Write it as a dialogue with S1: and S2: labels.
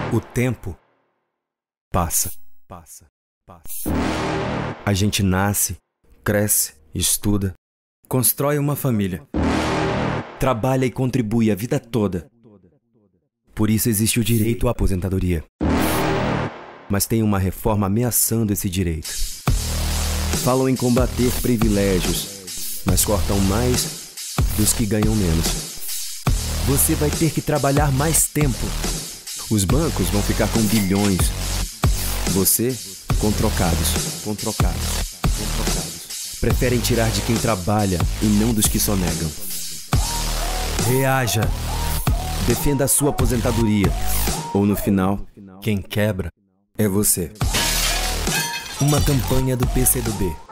S1: O tempo passa. A gente nasce, cresce, estuda, constrói uma família, trabalha e contribui a vida toda. Por isso existe o direito à aposentadoria. Mas tem uma reforma ameaçando esse direito. Falam em combater privilégios, mas cortam mais dos que ganham menos. Você vai ter que trabalhar mais tempo. Os bancos vão ficar com bilhões. Você, com trocados. Preferem tirar de quem trabalha e não dos que sonegam. Reaja. Defenda a sua aposentadoria. Ou no final, quem quebra é você. Uma campanha do PCdoB.